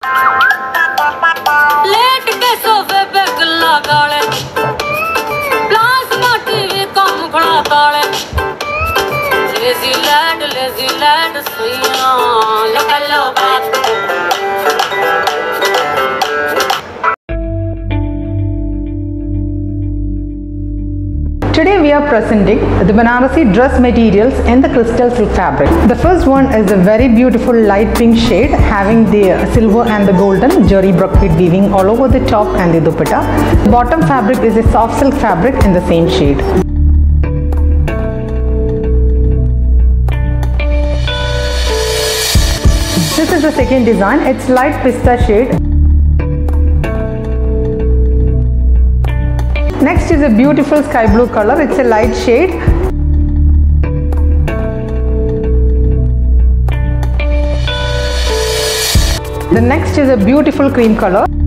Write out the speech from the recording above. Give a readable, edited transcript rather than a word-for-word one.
Late के सोफे पे गल्ला गाले प्लाज्मा टीवी कम खड़ा ताले लेजी लैंड सुइयां लकलो बात Today we are presenting the Banarasi dress materials in the crystal silk fabric. The first one is a very beautiful light pink shade having the silver and the golden jari brocade weaving all over the top and the dupatta. The bottom fabric is a soft silk fabric in the same shade. This is the second design. It's light pista shade. Next is a beautiful sky blue color. It's a light shade. The next is a beautiful cream color.